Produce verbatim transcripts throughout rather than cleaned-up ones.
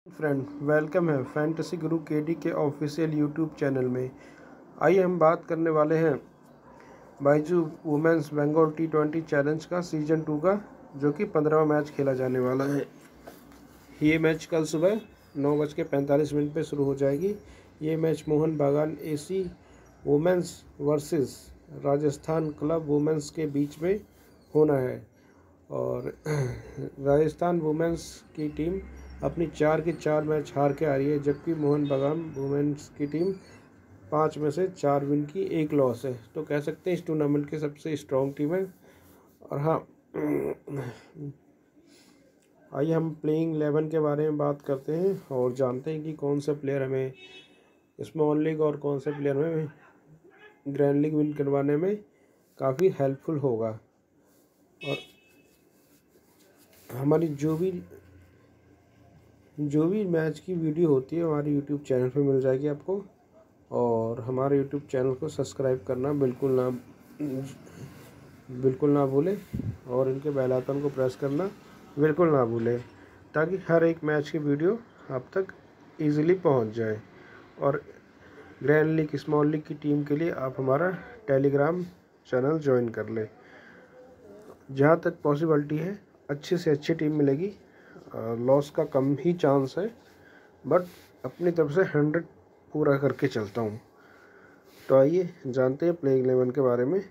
Friend, welcome है fantasy Guru KD के official YouTube channel में। आइए हम बात करने वाले हैं Byju women's Bengal T twenty challenge का सीजन टू का, जो कि पंद्रहवा मैच खेला जाने वाला है। ये मैच कल सुबह नौ बज के पैंतालीस मिनट पर शुरू हो जाएगी। ये match Mohan Bagan AC women's versus Rajasthan club women's के बीच में होना है। और राजस्थान वुमेन्स की टीम अपनी चार के चार मैच हार के आ रही है, जबकि मोहन बागान वुमेन्स की टीम पाँच में से चार विन की एक लॉस है। तो कह सकते हैं इस टूर्नामेंट की सबसे स्ट्रॉन्ग टीम है। और हाँ, आइए हम प्लेइंग इलेवन के बारे में बात करते हैं और जानते हैं कि कौन सा प्लेयर हमें स्मॉल लीग और कौन से प्लेयर में ग्रैंड लीग विन करवाने में काफ़ी हेल्पफुल होगा। और हमारी जो भी जो भी मैच की वीडियो होती है हमारे यूट्यूब चैनल पे मिल जाएगी आपको। और हमारे यूट्यूब चैनल को सब्सक्राइब करना बिल्कुल ना बिल्कुल ना भूलें और इनके बेल आइकन को प्रेस करना बिल्कुल ना भूलें, ताकि हर एक मैच की वीडियो आप तक इजीली पहुंच जाए। और ग्रैंड लीग स्मॉल लीग की टीम के लिए आप हमारा टेलीग्राम चैनल ज्वाइन कर लें। जहाँ तक पॉसिबिलिटी है अच्छे से अच्छी टीम मिलेगी। लॉस का कम ही चांस है, बट अपनी तरफ से हंड्रेड पूरा करके चलता हूँ। तो आइए जानते हैं प्लेइंग इलेवन के बारे में।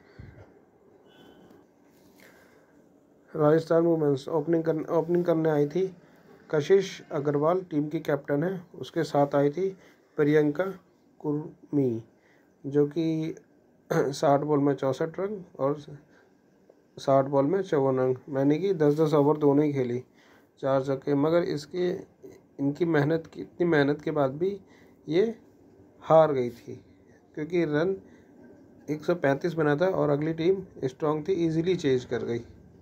राजस्थान वुमेन्स ओपनिंग कर ओपनिंग करने आई थी कशिश अग्रवाल, टीम की कैप्टन है। उसके साथ आई थी प्रियंका कुर्मी, जो कि साठ बॉल में चौंसठ रन और साठ बॉल में चौवन रन, मैंने कि दस दस ओवर दोनों ही खेली, चार छक्के। मगर इसके इनकी मेहनत की इतनी मेहनत के बाद भी ये हार गई थी, क्योंकि रन एक सौ पैंतीस बना था और अगली टीम स्ट्रांग थी, इजीली चेज कर गई।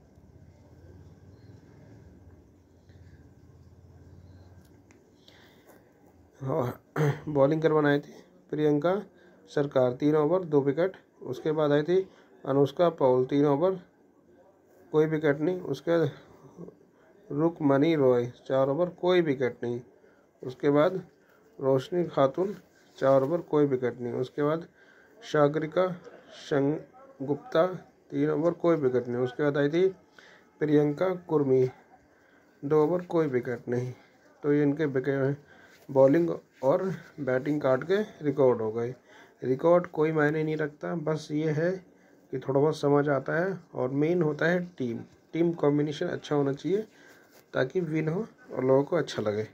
बॉलिंग करवाने आई थी प्रियंका सरकार, तीन ओवर दो विकेट। उसके बाद आई थी अनुष्का पॉल, तीन ओवर कोई विकेट नहीं। उसके बाद रुकमनी रॉय, चार ओवर कोई विकेट नहीं। उसके बाद रोशनी खातून, चार ओवर कोई विकेट नहीं। उसके बाद सागरिका संगुप्ता, तीन ओवर कोई विकेट नहीं। उसके बाद आई थी प्रियंका कुर्मी, दो ओवर कोई विकेट नहीं। तो ये इनके विकेट बॉलिंग और बैटिंग काट के रिकॉर्ड हो गए। रिकॉर्ड कोई मायने नहीं रखता, बस ये है कि थोड़ा बहुत समझ आता है। और मेन होता है टीम टीम कॉम्बिनेशन अच्छा होना चाहिए, ताकि विन हो और लोगों को अच्छा लगे।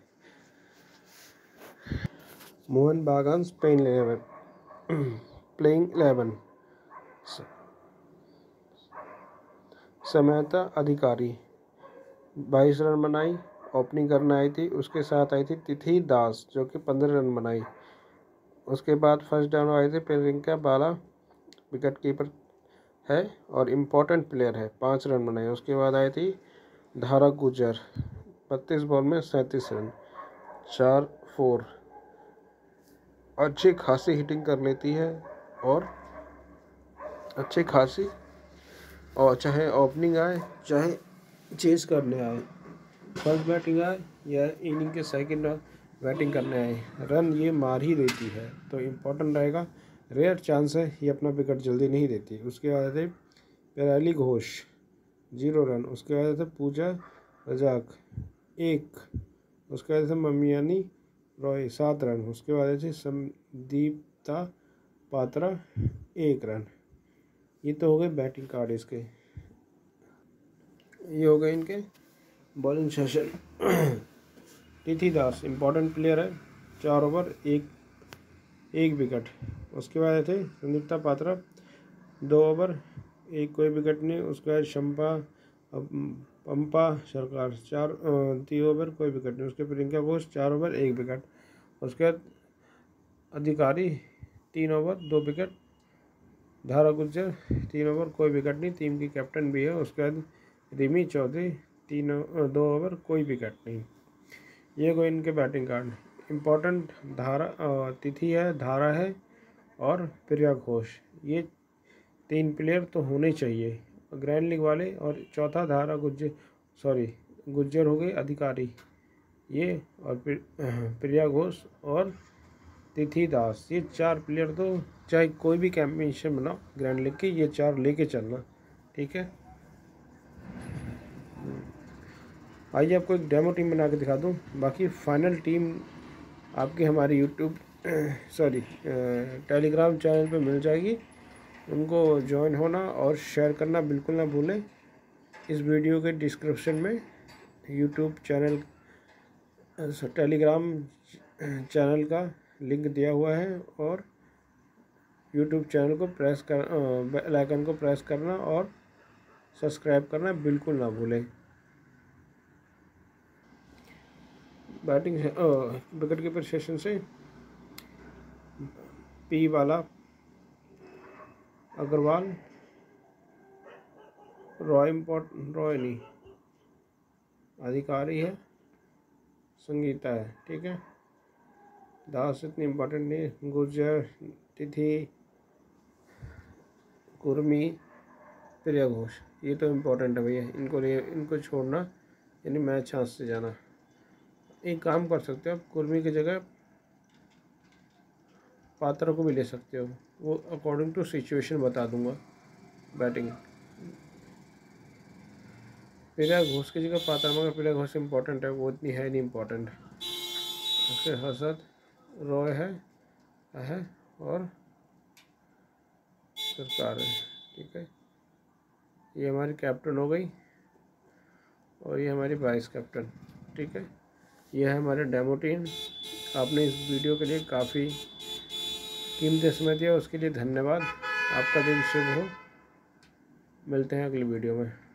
मोहन बागान स्पेन eleven playing eleven Samayita Adhikari बाईस रन बनाई, ओपनिंग करने आई थी। उसके साथ आई थी तिथि दास, जो कि पंद्रह रन बनाई। उसके बाद फर्स्ट डाउन आई थी प्रियंका बाला, विकेट कीपर है और इम्पोर्टेंट प्लेयर है, पाँच रन बनाए। उसके बाद आई थी धारा गुजर, बत्तीस बॉल में सैंतीस रन, चार फोर। अच्छी खासी हिटिंग कर लेती है और अच्छी खासी, और चाहे ओपनिंग आए चाहे चेज करने आए, फर्स्ट बैटिंग आए या इनिंग के सेकंड बैटिंग करने आए, रन ये मार ही देती है। तो इम्पोर्टेंट रहेगा, रेयर चांस है ये अपना विकेट जल्दी नहीं देती। उसके बाद थे पेराली घोष, जीरो रन। उसके बाद थे पूजा रजाक, एक। उसके बाद थे ममियानी रॉय, सात रन। उसके बाद थे संदीप्ता पात्रा, एक रन। ये तो हो गए बैटिंग कार्ड इसके। ये हो गए इनके बॉलिंग सेशन। तिथि दास इम्पोर्टेंट प्लेयर है, चार ओवर एक एक विकेट। उसके बाद थे संदीप्ता पात्रा, दो ओवर एक कोई विकेट नहीं। उसके बाद शंपा पंपा सरकार, चार तीन ओवर कोई विकेट नहीं। उसके प्रियंका घोष, चार ओवर एक विकेट। उसके बाद अधिकारी, तीन ओवर दो विकेट। धारा गुज्जर, तीन ओवर कोई विकेट नहीं, टीम की कैप्टन भी है। उसके बाद रिमी चौधरी, तीन दो ओवर कोई विकेट नहीं। ये कोई इनके बैटिंग कार्ड। इम्पोर्टेंट धारा तिथि है, धारा है और प्रिया घोष, ये तीन प्लेयर तो होने चाहिए ग्रैंड लीग वाले। और चौथा धारा गुज्जर, सॉरी गुज्जर हो गए अधिकारी, ये और प्रिया घोष और तिथि दास, ये चार प्लेयर तो चाहे कोई भी कैंपेनिशन बनाओ ग्रैंड लीग की, ये चार लेके चलना, ठीक है। आइए आपको एक डेमो टीम बना के दिखा दूँ। बाकी फाइनल टीम आपकी हमारी यूट्यूब सॉरी टेलीग्राम चैनल पे मिल जाएगी। उनको ज्वाइन होना और शेयर करना बिल्कुल ना भूलें। इस वीडियो के डिस्क्रिप्शन में यूट्यूब चैनल टेलीग्राम चैनल का लिंक दिया हुआ है और यूट्यूब चैनल को प्रेस कर बेल आइकन को प्रेस करना और सब्सक्राइब करना बिल्कुल ना भूलें। बैटिंग विकेट कीपर सेशन से पी वाला अग्रवाल, रॉय इम्पोर्ट रॉय नहीं अधिकारी है, संगीता है, ठीक है। दास इतनी इम्पोर्टेंट नहीं, गुर्जर, तिथि, कुर्मी, प्रिया घोष, ये तो इम्पोर्टेंट है भैया। इनको इनको छोड़ना यानी मैच चांस से जाना। एक काम कर सकते हो आप, कुर्मी की जगह पात्रा को भी ले सकते हो, वो अकॉर्डिंग टू सिचुएशन बता दूंगा बैटिंग। प्रिया घोष की जगह पात्रा, मगर प्रिया घोष इम्पोर्टेंट है, वो इतनी है नहीं इम्पोर्टेंट। उसके हर्षद, रॉय है है और सरकार है, ठीक है। ये हमारी कैप्टन हो गई और ये हमारी वाइस कैप्टन, ठीक है। ये है हमारे डेमो टीम। आपने इस वीडियो के लिए काफ़ी कीमती समय दिया, उसके लिए धन्यवाद। आपका दिन शुभ हो। मिलते हैं अगली वीडियो में।